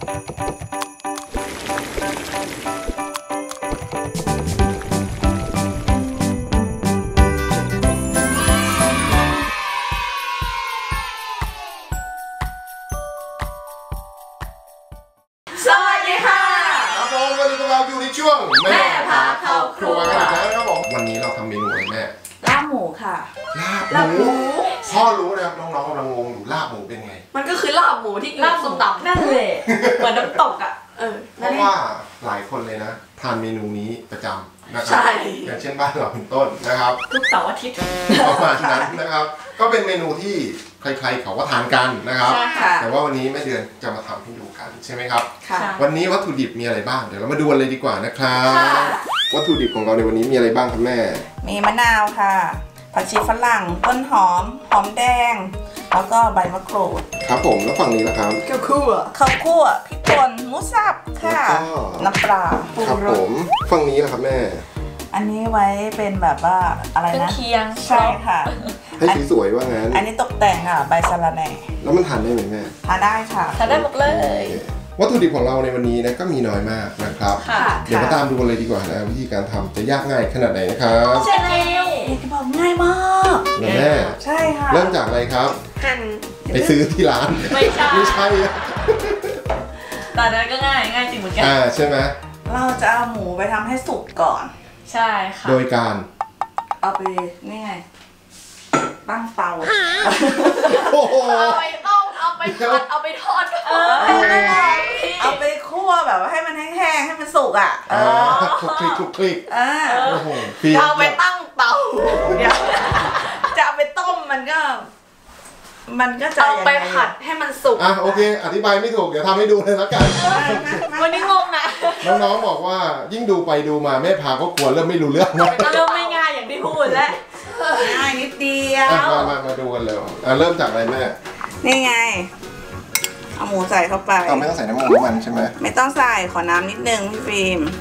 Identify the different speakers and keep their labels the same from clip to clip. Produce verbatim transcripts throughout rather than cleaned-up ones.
Speaker 1: ช่วงแม่พาเข้าครัวกันนะครับผมวันนี้เราทำเมนูอะไรแม่
Speaker 2: ลาบหมูค่ะ
Speaker 1: ลาบหมูพ่อรู้นะครับน้องๆกำลังงงอยู่ลาบหมูเป็นไง
Speaker 2: มันก็คือลาบหมูที่ลาบส้มตำนั่นแหละเหมือนน้ำตกอ่ะเออ
Speaker 1: เพราะว่าหลายคนเลยนะทานเมนูนี้ประจำนะครับอย่างเช่นบ้านเราเป็นต้นนะครับ
Speaker 2: ทุกเสาร์อาทิตย์
Speaker 1: ประมาณนั้นนะครับก็เป็นเมนูที่ใครๆเขาก็ทานกันนะครับแต่ว่าวันนี้แม่เดือนจะมาทำให้ดูกันใช่ไหมครับวันนี้วัตถุดิบมีอะไรบ้างเดี๋ยวเรามาดูกันเลยดีกว่านะครับวัตถุดิบของเราในวันนี้มีอะไรบ้างครับแม่
Speaker 3: มีมะนาวค่ะผักชีฝรั่งต้นหอมหอมแดงแล้วก็ใบมะกรูด
Speaker 1: ครับผมแล้วฝั่งนี้ล่ะครับ
Speaker 2: ข้าวคั่ว
Speaker 3: ข้าวคั่วพริกป่นหมูสับค่ะน้ำปลา
Speaker 1: ครับผมฝั่งนี้ล่ะครับแม่
Speaker 3: อันนี้ไว้เป็นแบบว่าอะไรนะ
Speaker 2: เคียง
Speaker 3: ใช่ค่ะ
Speaker 1: ให้สวยๆว่างั้น
Speaker 3: อันนี้ตกแต่งอ่ะใบสะระแหน่
Speaker 1: แล้วมันทานได้ไหมแม่
Speaker 3: ทานได้ค่ะ
Speaker 2: ทานได้หมดเลย
Speaker 1: วัตถุดิบของเราในวันนี้นะก็มีน้อยมากนะครับเดี๋ยวมาตามดูกันเลยดีกว่านะวิธีการทำจะยากง่ายขนาดไหนนะครับ
Speaker 2: ใช่แล้ว
Speaker 3: จะบอกง่ายมาก
Speaker 1: แม่
Speaker 3: ใช่ค่ะ
Speaker 1: เริ่มจากอะไรครับ
Speaker 2: หั่น
Speaker 1: ไปซื้อที่ร้าน
Speaker 2: ไม่ใช่
Speaker 1: ไม่ใช่
Speaker 2: ตอนนั้นก็ง่ายง่ายจริงเหมือนกัน
Speaker 1: อ่าใช่ไหม
Speaker 3: เราจะเอาหมูไปทำให้สุกก่อน
Speaker 2: ใช่ค่ะ
Speaker 1: โดยการ
Speaker 3: เอาไปนี่ไงตั้งเตา
Speaker 2: เอาไปต้มเอาไปผัดเอาไปทอดเออ
Speaker 3: เอาไปคั่วแบบให้มันแห้งๆให้มันสุกอ่ะ
Speaker 1: เออคลุกคลิกคลุกคลิก
Speaker 3: อ่า
Speaker 1: โอ้โห
Speaker 2: เอาไปตั้งเตา
Speaker 3: เดี๋ยวจะเอาไปต้มมันก็มันก็จะ
Speaker 2: เอาไปผัดให้มันสุก
Speaker 1: อ่ะโอเคอธิบายไม่ถูกเดี๋ยวทำให้ดูเลยแล้วกัน
Speaker 2: วันนี้งงนะ
Speaker 1: น้องๆบอกว่ายิ่งดูไปดูมาแม่พาก็กลัวเริ่มไม่รู้เรื่อง
Speaker 2: นะเริ่มไม่ง่ายอย่างที่พูดแล้ว
Speaker 3: ง่ายนิดเดียว
Speaker 1: มามามาดูกันเลยอ่ะเริ่มจากอะไรแม่
Speaker 3: นี่ไงเอาหมูใส่เข้าไป
Speaker 1: เราไม่ต้องใส่น้ำมันน้ำมันใช่ไหม
Speaker 3: ไม่ต้องใส่ขอน้ำนิดนึงพี่ฟิล์ม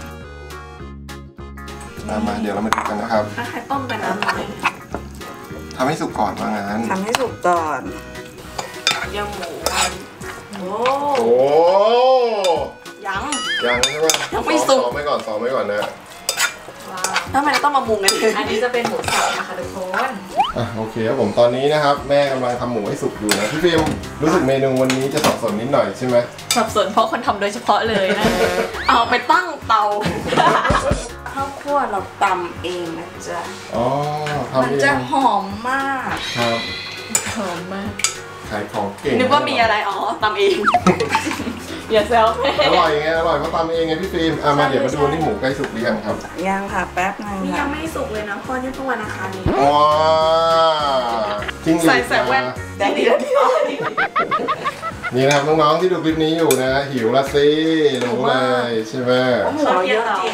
Speaker 1: มามาเดี๋ยวเรามาดูกันนะครับ
Speaker 2: ถ้าใครต้มไปน้ำหน่อย
Speaker 1: ทำให้สุกก่อนว่างั้น
Speaker 3: ทำให้สุกก่อน
Speaker 2: ยำหมูโอ้
Speaker 1: โห
Speaker 2: ยัง
Speaker 1: ยังใช่ไหม
Speaker 2: ยังไม่สุก
Speaker 1: ซ้อมไว้ก่อนซ้อมไว้ก่อนนะ
Speaker 2: ทำไมเราต้องมามุงกันอันนี้จะเป็นหมูสับนะคะทุกคน
Speaker 1: อ่ะโอเคครับผมตอนนี้นะครับแม่กำลังทำหมูให้สุกอยู่นะพี่ฟิล์มรู้สึกเมนูวันนี้จะสับสนนิดหน่อยใช่ไหม
Speaker 2: สับสนเพราะคนทำโดยเฉพาะเลยนะเอาไปตั้งเตา
Speaker 3: ข้าวคั่วเราตำเองนะจ๊ะ
Speaker 1: อ๋อทำเอง
Speaker 3: มันจะหอมมาก
Speaker 1: ครับ
Speaker 2: หอมมาก
Speaker 1: ขายของเก่ง
Speaker 2: นึกว่ามีอะไรอ๋อตำเองอย่าแซวแม่
Speaker 1: อร่อยไงอร่อยเพราะตำเองไงพี่ฟิล์มอ่ะมาเดี๋ยวมาดูนี่หมูใกล้สุกหรือยังครับ
Speaker 3: ยังค่ะแป๊บนึง
Speaker 2: นี่ยังไม่สุกเลยนะพ่อนี่เพิ่งวันอังคารนี้
Speaker 1: ว้าจริง
Speaker 2: ใส่ใส่แว่นแดงดีแล้วดี
Speaker 1: นี่นะครับน้องๆที่ดูคลิปนี้อยู่นะหิวละสิรู้เลยใช่ไหม
Speaker 3: หมูเยอะจริง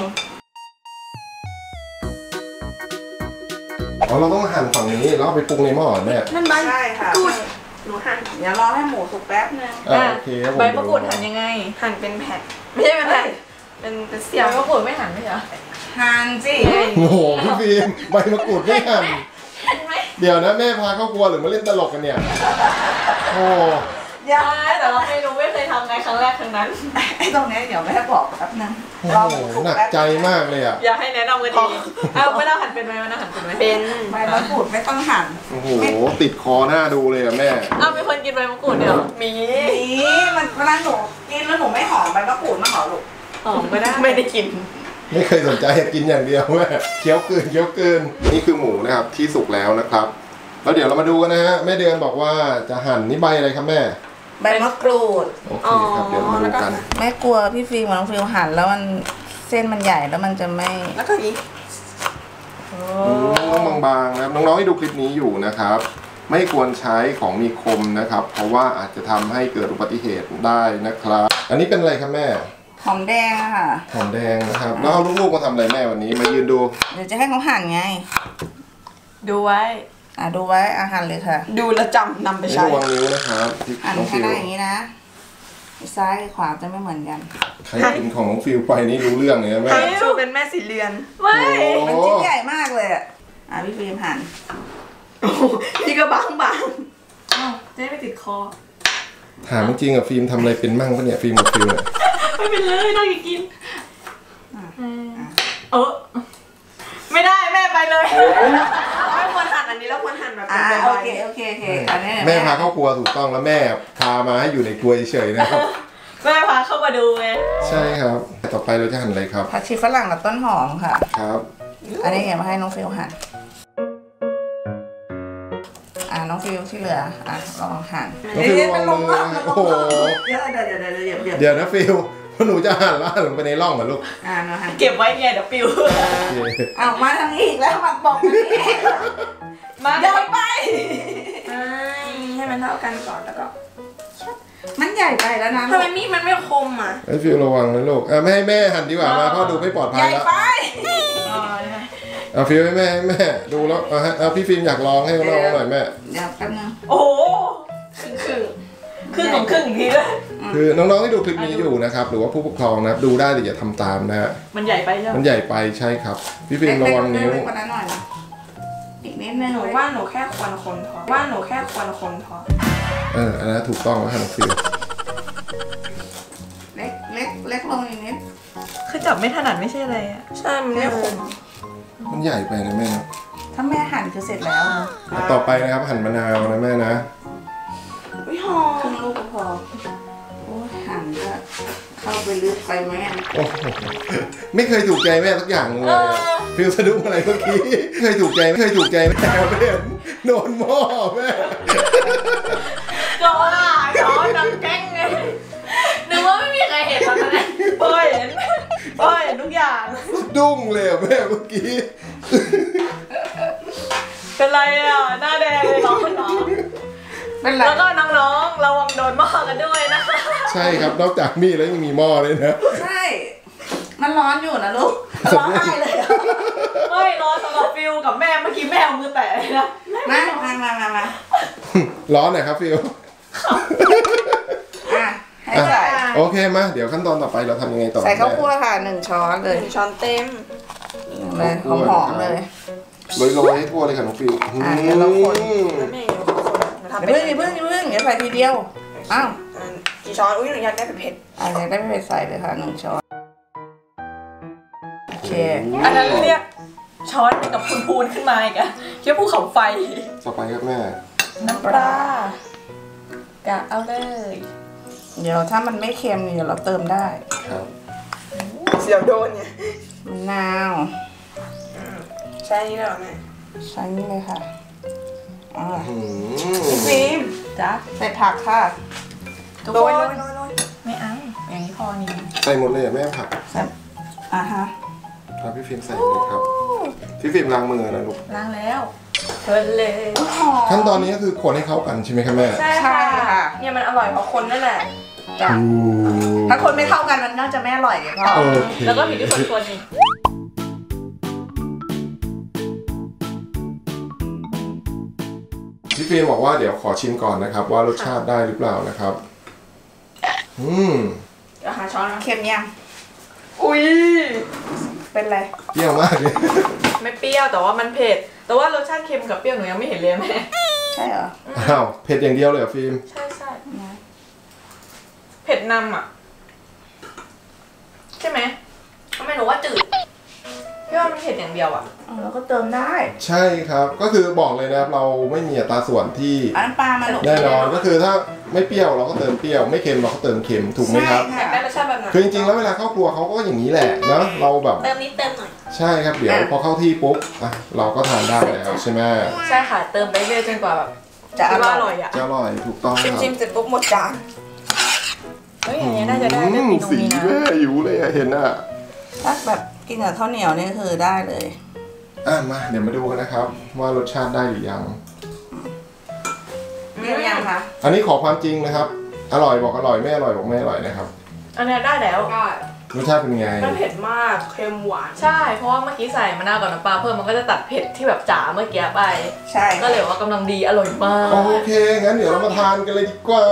Speaker 1: อ๋อเราต้องหั่นฝั่งนี้แล้วไปปรุงในหม้อเนี่ย
Speaker 2: นั่นใบ
Speaker 3: ใช่ค่ะ
Speaker 2: หนูหั่น
Speaker 3: เดี๋ยวรอให้หมูสุกแป๊บนึง
Speaker 1: โอเคครับผม
Speaker 2: ใบมะกรูดหั่นยังไงหั่นเป็นแผ่นไม่ใช่เป็นแผ่นเป็นเป็นเสี้ยวใบมะกรูดไม่หั่นไม่เหรอ
Speaker 3: หั่นสิ
Speaker 1: โอ้โหพี่ฟิล์มใบมะกรูดไม่หั่นเดี๋ยวนะแม่พาเข้าครัวหรือมาเล่นตลกกันเนี่ยโอ้
Speaker 2: ยายแต่เราไม่รู้ไม่เคยทำไงครั้งแรกครั้งนั้น
Speaker 3: ไอ้ตรงนี้เดี๋ยวแม่บอกแป๊บนึง
Speaker 1: โอ้โหหนักใจมากเลยอ่ะ
Speaker 2: อยากให้แนะนำกันดีเอาไม่ต้องหั่นเป็นไหมไม่ต้องหั่นเป็นไหมเป็น
Speaker 3: ใบมะกรูดไม่ต้องหั่น
Speaker 1: โอ้โหติดคอหน้าดูเลยอ่ะแม่
Speaker 2: เอามีคนกินใบมะกรูดเดี๋ยวมี
Speaker 3: มีมันเวลาหนูกินแล้วหนูไม่หอมใบมะกรูดมันหอมหรอ
Speaker 2: หอมไม่ได้ไม่ได้กิน
Speaker 1: ไม่เคยสนใจกินอย่างเดียวแม่เคี้ยวเกินเคี้ยวเกินนี่คือหมูนะครับที่สุกแล้วนะครับแล้วเดี๋ยวเรามาดูกันนะฮะแม่เดือนบอกว่าจะหั่นนี่ใบอะไรครับแม่
Speaker 3: ใบมะกรูด
Speaker 1: โอเคครับเดี๋ยวมาดูกัน
Speaker 3: แม่กลัวพี่ฟิล์มกับน้องฟิล์มหั่นแล้วมันเส้นมันใหญ่แล้วมันจะไม่
Speaker 2: แล้วก็นี้
Speaker 1: ต้องบางๆนะครับน้องๆที่ดูคลิปนี้อยู่นะครับไม่ควรใช้ของมีคมนะครับเพราะว่าอาจจะทำให้เกิดอุบัติเหตุได้นะครับอันนี้เป็นอะไรครับแม่
Speaker 3: หอมแดงค่ะ
Speaker 1: หอมแดงนะครับแล้วเอาลูกๆมาทำอะไรแม่วันนี้มายืนดู
Speaker 3: เดี๋ยวจะให้เขาหั่นไง
Speaker 2: ดูไว้
Speaker 3: อ่ะดูไว้อาหารเลยค่ะ
Speaker 2: ดูแลจำนำไปใช้
Speaker 1: ระวังนิ้วนะครับ
Speaker 3: หั่นให้ได้อย่างนี้นะซ้ายขวาจะไม่เหมือนกัน
Speaker 1: ใครกินของน้องฟิลไปนี่รู้เรื่องเลยนะแม่
Speaker 2: ชูเป็นแม่สีเรือนไม่
Speaker 3: มันชิ้นใหญ่มากเลยอ่ะอ่ะพี่ฟิล์มหั่น
Speaker 2: พี่ก็บางบางอ้าวเจ๊ไม่ติดคอ
Speaker 1: ถามจริงๆอะฟิล์มทำอะไรเป็นมั่งปะเนี่ยฟิล์มกับฟิลเนี่ย
Speaker 2: ไม่เป็นเลยน่ากินเออไม่ได้แม่ไปเลยไม่ควรหั่นอันนี้แล้วควรหั่นแบบเป็นใบ
Speaker 3: โอเคโอเคโอเคอันนี้
Speaker 1: แม่พาเข้าครัวถูกต้องแล้วแม่พามาให้อยู่ในครัวเฉยๆนะครับ
Speaker 2: แม่พาเข้ามาดูไง
Speaker 1: ใช่ครับต่อไปเราจะหั่นอะไรครับ
Speaker 3: ผักชีฝรั่งกับต้นหอมค่ะ
Speaker 1: ครับ
Speaker 3: อันนี้เก็บมาให้น้องฟิลหั่นอ่าน้องฟิลที่เหลืออ่ะลองหั่น
Speaker 1: น้องฟิลลองมือโอ้โห
Speaker 3: เดี๋ยวเดี๋ยวเดี๋ยวเดี๋ยว
Speaker 1: เดี๋ยวนะฟิลพอหนูจะหั่นแล้วหั่นลงไปในร่องเหรอลูก
Speaker 3: อ่าเราหั่น
Speaker 2: เก็บไว้ไงเดี๋ยวปิว
Speaker 3: เอามาทางนี้อีกแล้วมาบอกมาที่
Speaker 2: มา
Speaker 3: ใหญ่ไป
Speaker 2: ให้มันเท่ากันก่อนแล้วก็
Speaker 3: มันใหญ่ไปแล้วนะ
Speaker 2: ทำไมมีดมันไม่คมอ่ะ
Speaker 1: ไอ้ฟิลระวังนะลูกอ่ะไม่ให้แม่หั่นดีกว่ามาพ่อดูไม่ปลอดภัยแล้ว
Speaker 3: ใหญ่ไป
Speaker 1: เอาฟิลให้แม่ให้แม่ดูแล้วเอาเอาพี่ฟิล์มอยากลองให้ลองหน่อยแม่
Speaker 3: เดี๋ยวแป๊บนึง
Speaker 2: โอ้โหครึ่งครึ่งของครึ่งอีกทีเลย
Speaker 1: คือน้องๆที่ดูคลิปนี้อยู่นะครับหรือว่าผู้ปกครองนะดูได้แต่อย่าทำตามนะฮะ
Speaker 2: มันใหญ่ไปใช่ไหม
Speaker 1: มันใหญ่ไปใช่ครับพี่ฟิล์มระวังนิ้ว
Speaker 3: อีกนิดนึง
Speaker 2: หนูว่าหนูแค่ควรคนพอว่าหนูแค่ควรคนพอ
Speaker 1: เอออันนั้นถูกต้องแล้วค่ะน้องฟิล
Speaker 3: เล็กเล็กเล็กลงอีกนิด
Speaker 2: คือจับไม่ถนัดไม่ใช่อะไรอ่ะใช่มันไม่คม
Speaker 1: มันใหญ่ไปนะแม่
Speaker 3: ถ้าแม่หั่นคือเสร็จแล้ว
Speaker 1: ต่อไปนะครับหั่นมะนาวนะแม่นะ
Speaker 3: วิหอมครึ่งลูกก็พอโอ้หั่นก็เข้าไปลึกไปไหม
Speaker 1: โอ้ไม่เคยถูกใจแม่สักอย่างเลยฟิลสะดุ้งอะไรเมื่อกี้เคยถูกใจไม่เคยถูกใจแม่ไม่เห็นโดนหม้อแม่
Speaker 2: ก็ว่าช้อนน้ำแกงไงนึกว่าไม่มีใครเห็นตอนนั้นเป้ยเห็นเป้ยเห็นทุกอย่าง
Speaker 1: ดุ้งเลยแม่เมื่อกี้
Speaker 2: เป็นไรอ่ะหน้าแดงเลยร้อนร้อนแล้วก็น้องๆระวังโดนหม้อกันด้วยนะคะ
Speaker 1: ใช่ครับนอกจากมีดแล้วยังมีหม้อเลยนะ
Speaker 3: ใช่มันร้อนอยู่นะลูกร้อนไห้เลย
Speaker 2: ไม่ร้อนสำหรับฟิลกับแม่เมื่อกี้แม่เอามือแตะเลยนะ
Speaker 3: มามามามามา
Speaker 1: ร้อนหน่อยครับฟิล
Speaker 3: อ่ะให้ใส่
Speaker 1: โอเคมาเดี๋ยวขั้นตอนต่อไปเราทำยังไงต่อ
Speaker 3: ใส่ข้าวคั่วค่ะหนึ่งช้อนเลย
Speaker 2: หนึ่งช้อนเต็ม
Speaker 3: เลยหอมๆเลย
Speaker 1: โรยๆให้ทั่วเลยค่ะน้องฟิล
Speaker 3: อ่ะเดี๋ยวเราคนเพิ่งเพิ่งเพิ่งเดี๋ยวใส่ทีเดียวอ้าว
Speaker 2: กี่ช้อนอุ้ยหนูอยากได้เผ็ด
Speaker 3: อ่ะอยากได้เผ็ดใส่เลยค่ะหนึ่งช้อนโอเค
Speaker 2: อันนั้นเรียกช้อนกับพูนๆขึ้นมาอีกอะเชื่อภูเขาไฟ
Speaker 1: ต่อไปครับแม่
Speaker 2: น้ำปลากะเอาเลย
Speaker 3: เดี๋ยวถ้ามันไม่เค็มเดี๋ยวเราเติมได้
Speaker 1: ครับ
Speaker 2: เสียวโดนเนี่ย
Speaker 3: มะนาว
Speaker 2: ใช่นี่หรอแม่
Speaker 3: ใช่นี่เลยค่ะอ๋อ
Speaker 2: ฟิล์มจ้ะ
Speaker 3: ใส่ผักค่ะ
Speaker 2: โรยโรยโรยไม่เอาอย่างนี้พอนี่
Speaker 1: ใส่หมดเลยแม่ผัก
Speaker 3: ใส่อ่ะฮะ
Speaker 1: ครับพี่ฟิล์มใส่เลยครับพี่ฟิล์มล้างมือนะลูก
Speaker 2: ล้างแล้วเพิ่นเลย
Speaker 1: ขั้นตอนนี้ก็คือคนให้เข้ากันใช่ไหมครับแม่
Speaker 2: ใช่ค่ะเนี่ยมันอร่อยเพราะคนนั่นแหละ
Speaker 3: จ้ะถ้าคนไม่เข้ากันมันน่าจะไม่อร่อยเลยพ่อ
Speaker 2: แล้วก็ผิดที่คนคนนี่
Speaker 1: พี่ฟิล์มบอกว่าเดี๋ยวขอชิมก่อนนะครับว่ารสชาติได้หรือเปล่านะครับอืม
Speaker 2: อาหารช้อน
Speaker 3: เค็มยัง
Speaker 2: อุ้ย
Speaker 3: เป็นไร
Speaker 1: เปรี้ยวมากเลย
Speaker 2: ไม่เปรี้ยวแต่ว่ามันเผ็ดแต่ว่ารสชาติเค็มกับเปรี้ยวหนูยังไม่เห็นเลยแม่
Speaker 3: ใช่เหรอ
Speaker 1: อ้าวเผ็ดอย่างเดียวเลยเหรอฟิล์ม
Speaker 2: ใช่ใช่เผ็ดนำอ่ะใช่ไหมทำไมหนูว่าจืดพี่ว่ามันเผ็ดอย่างเดียวอ่ะ
Speaker 3: เราก็เติมได้
Speaker 1: ใช่ครับก็คือบอกเลยนะครับเราไม่มีอัตราส่วนที่
Speaker 3: น้ำปลามา
Speaker 1: แน่นอนก็คือถ้าไม่เปรี้ยวเราก็เติมเปรี้ยวไม่เค็มเราก็เติมเค็มถูกไหมครับ
Speaker 2: อยากได้รสชาติแบบไหน
Speaker 1: คือจริงๆแล้วเวลาเข้าครัวเขาก็อย่างนี้แหละนะเราแบบ
Speaker 2: เติมนิดเติมหน่อย
Speaker 1: ใช่ครับเดี๋ยวพอเข้าที่ปุ๊บอ่ะเราก็ทานได้แล้วใช่ไหม
Speaker 2: ใช่ค่ะเติมไปเรื่อยจนกว่าแบบ
Speaker 3: จะอ
Speaker 2: ร่อยอ่ะ
Speaker 1: จะอร่อยถูกต้องครับ
Speaker 2: ชิมเสร็จปุ๊บหมดจานเฮ้ยอย่างเงี้ยน่าจะได้ได้ปีน
Speaker 1: สีแม่อยู่เลยเห็นอ่ะ
Speaker 3: ถ้าแบบกินกับข้าวเหนียวนี่คือได้เลย
Speaker 1: อ่ะมาเดี๋ยวมาดูกันนะครับว่ารสชาติได้หรือยัง
Speaker 3: เปรี้ยวยังคะ
Speaker 1: อันนี้ขอความจริงนะครับอร่อยบอกอร่อยไม่อร่อยบอกไม่อร่อยนะครับ
Speaker 2: อันนี้ได้แล้ว
Speaker 1: รสชาติเป็นไง
Speaker 2: มันเผ็ดมากเค็มหวานใช่เพราะว่าเมื่อกี้ใส่มะนาวกับน้ำปลาเพิ่มมันก็จะตัดเผ็ดที่แบบจ๋าเมื่อกี้ไป
Speaker 3: ใช่
Speaker 2: ก็เลยว่ากำลังดีอร่อยมาก
Speaker 1: โอเคงั้นเดี๋ยวเรามาทานกันเลยดีกว่า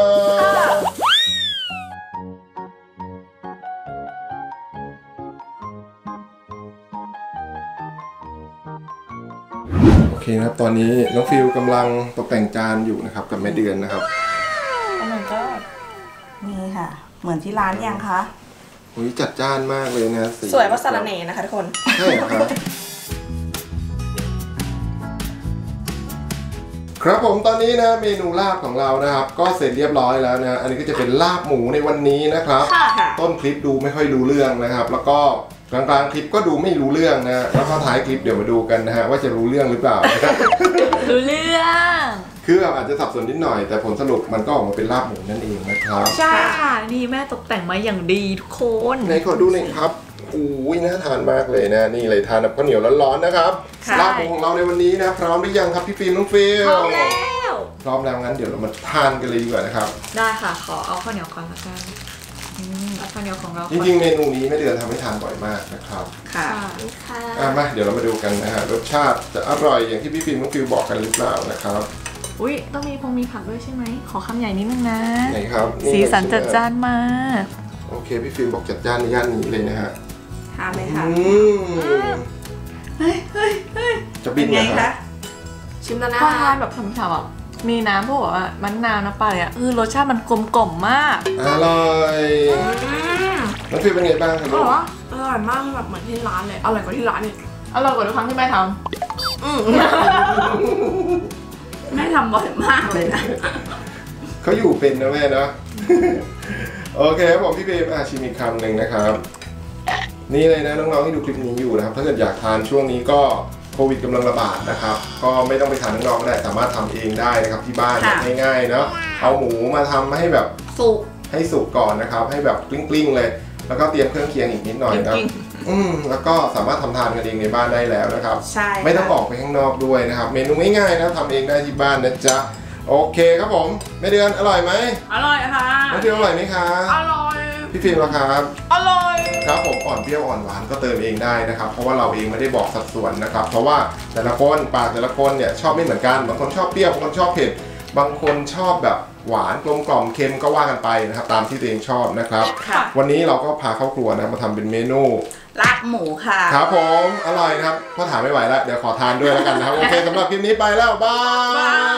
Speaker 1: โอเคนะครับตอนนี้น้องฟิลกำลังตกแต่งจานอยู่นะครับกับแม่เดือนนะครับ
Speaker 2: โอ้ my god
Speaker 3: มือนที่ร้านยังคะ
Speaker 1: อุ้ยจัดจ้านมากเลยนะสี
Speaker 3: สวยว่าสารเนนะคะทุกคน
Speaker 1: ใช่ครับครับผมตอนนี้นะเมนูลาบของเรานะครับก็เสร็จเรียบร้อยแล้วนะอันนี้ก็จะเป็นลาบหมูในวันนี้นะครับต้นคลิปดูไม่ค่อยรู้เรื่องนะครับแล้วก็กลางๆคลิปก็ดูไม่รู้เรื่องนะแล้วก็ท้ายคลิปเดี๋ยวมาดูกันนะฮะว่าจะรู้เรื่องหรือเปล่า
Speaker 2: รู้เรื่อง
Speaker 1: คืออาจจะสับสนนิดหน่อยแต่ผลสรุปมันก็ออกมาเป็นลาบหมูนั่นเองนะครับ
Speaker 2: ใช่ค่ะนี่แม่ตกแต่งมาอย่างดีทุกคน
Speaker 1: ไหนขอดูหน่อยครับอุ้ยน่าทานมากเลยนะนี่เลยทานกับข้าวเหนียวร้อนๆนะครับลาบหมูของเราในวันนี้นะพร้อมหรือยังครับพี่ฟิล์มน้องฟิล
Speaker 2: พร้อมแล้ว
Speaker 1: พร้อมแล้วงั้นเดี๋ยวเรามาทานกันเลยดีกว่านะครับ
Speaker 2: ได้ค่ะขอเอาข้าวเหนียวก่อนละกันข้าวเหนียวของเรา
Speaker 1: จริงๆเมนูนี้แม่เดือนทำให้ทานบ่อยมากนะครับ
Speaker 3: ค่ะ
Speaker 1: อ่ะมาเดี๋ยวเรามาดูกันนะฮะรสชาติจะอร่อยอย่างที่พี่ฟิล์มน้องฟิลบอกกันหรือเปล่านะครับ
Speaker 2: อุ้ยต้องมีพงมีผักด้วยใช่ไหมขอคำใหญ่นิดนึงนะ
Speaker 1: ไหนครับ
Speaker 2: สีสันจัดจ้านมาก
Speaker 1: โอเคพี่ฟิล์มบอกจัดจ้านในย่านนี้เลยนะฮะ
Speaker 3: ทานเลยค่ะ
Speaker 2: เฮ้ยเฮ้ยเฮ้ย
Speaker 1: จะบินไงคะ
Speaker 3: ชิมแล้วนะ
Speaker 2: พอทานแบบฉ่ำๆอ่ะมีน้ำพวกแบบว่ามันนาวน้ำปลาเลยอ่ะคือรสชาติมันกลมกล่อมมาก
Speaker 1: อร่อยน้องฟิล์มเป็นไงบ้างครับ
Speaker 3: อร่อยอร่อยมากแบบเหมือนที่ร้านเลยอร่อยกว่าที่ร้านอีก
Speaker 2: อร่อยกว่าทุกครั้งที่แม่ทำ
Speaker 3: แม่ทำบ่อยมากเลยนะ
Speaker 1: เขาอยู่เป็นนะแม่เนาะโอเคครับผมพี่เบมอาชิมอีกคำหนึ่งนะครับนี่เลยนะน้องๆที่ดูคลิปนี้อยู่นะครับถ้าเกิดอยากทานช่วงนี้ก็โควิดกำลังระบาดนะครับก็ไม่ต้องไปทานข้างนอกก็ได้สามารถทำเองได้นะครับที่บ้านง่ายๆเนาะเอาหมูมาทำให้แบบ
Speaker 3: สุก
Speaker 1: ให้สุกก่อนนะครับให้แบบกลิ้งๆเลยแล้วก็เตรียมเครื่องเคียงอีกนิดหน่อยนะอืมแล้วก็สามารถทำทานกันเองในบ้านได้แล้วนะครับ
Speaker 3: ใช่
Speaker 1: ไม่ต้องออกไปข้างนอกด้วยนะครับเมนูง่ายๆนะทำเองได้ที่บ้านนะจ๊ะโอเคครับผมแม่เดือนอร่อยไหม
Speaker 3: อร่อยค่ะ
Speaker 1: น้องฟิล์มอร่อยไหมคะ
Speaker 3: อร่อย
Speaker 1: พี่ฟิล์มล่ะครับ
Speaker 3: อร่อย
Speaker 1: ครับผมอ่อนเปรี้ยวอ่อนหวานก็เติมเองได้นะครับเพราะว่าเราเองไม่ได้บอกสัดส่วนนะครับเพราะว่าแต่ละคนปากแต่ละคนเนี่ยชอบไม่เหมือนกันบางคนชอบเปรี้ยวบางคนชอบเผ็ดบางคนชอบแบบหวานกลมกล่อมเค็มก็ว่ากันไปนะครับตามที่ตัวเองชอบนะครับวันนี้เราก็พาเข้าครัวนะมาทำเป็นเมนู
Speaker 3: ลาบหมูค่ะ
Speaker 1: ครับผมอร่อยนะครับพ่อถามไม่ไหวแล้วเดี๋ยวขอทานด้วยแล้วกันนะครับโอเคสำหรับคลิปนี้ไปแล้วบาย